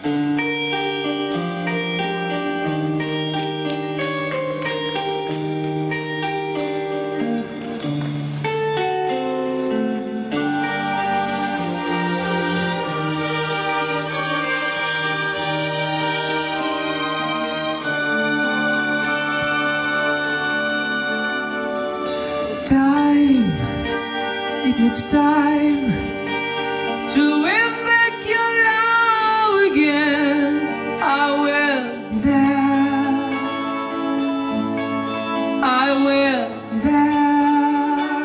Time, it needs time to win back your love again. I will be there, I will be there.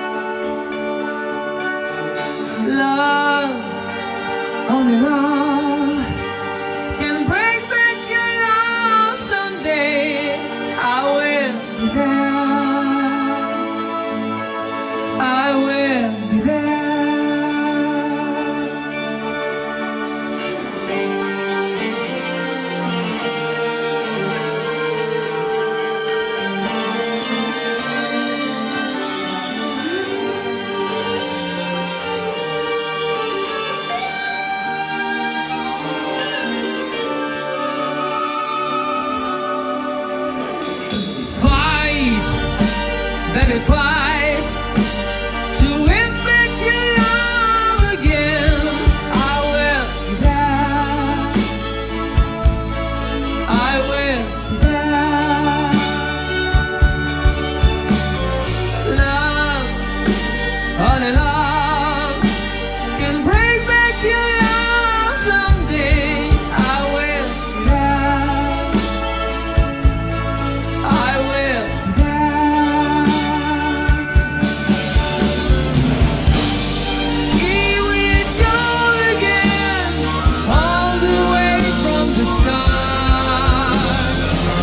Love, only love can bring back your love someday. I will be there, I will be there. Fight, baby, fight to win back your love again. I will be there, I will be there. Love, only love can bring back your love someday. I will be there, I will be there. Here we go again, all the way from the start.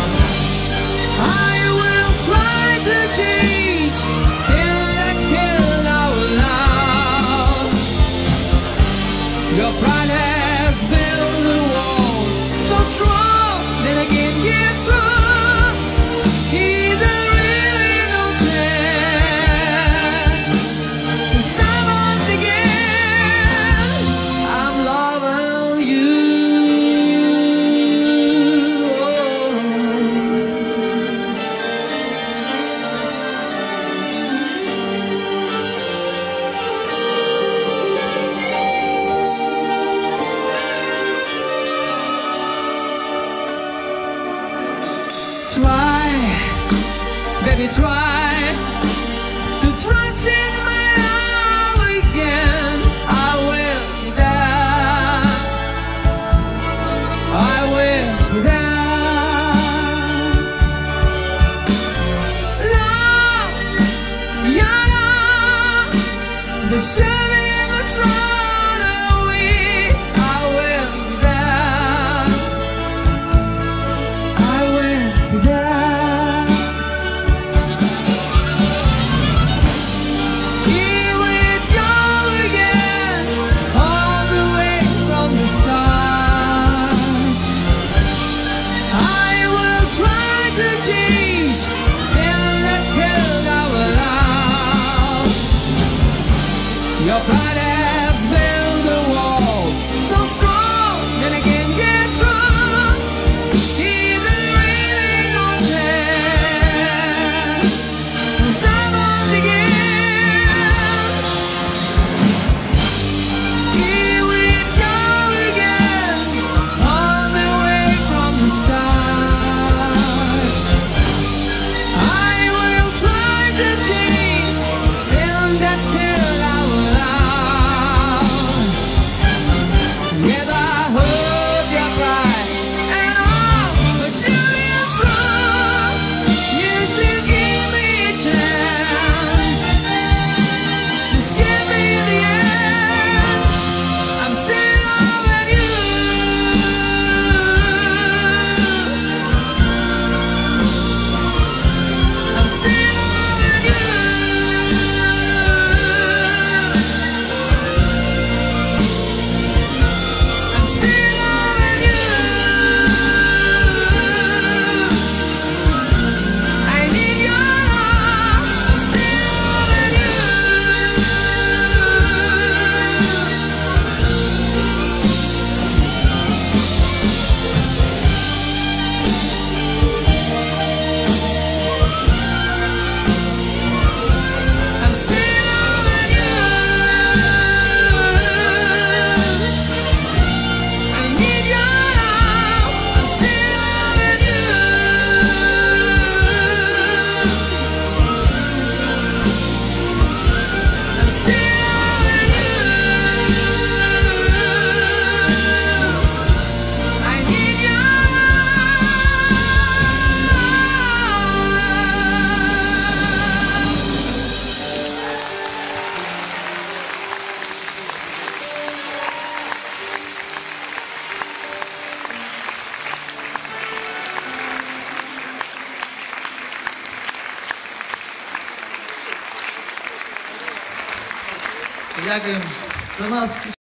I will try to change, till let's kill our love. Your pride has built a wall so strong, then again it's true. Either really no chance to stop us again. I'm loving you. Try, baby, try to trust in my love again. I will be there, I will be there. Love, your love, the shining and run away. I will be there, I will be there. Here we go again, all the way from the start. I will try to change, till let's kill our love. Your Дякую. До нас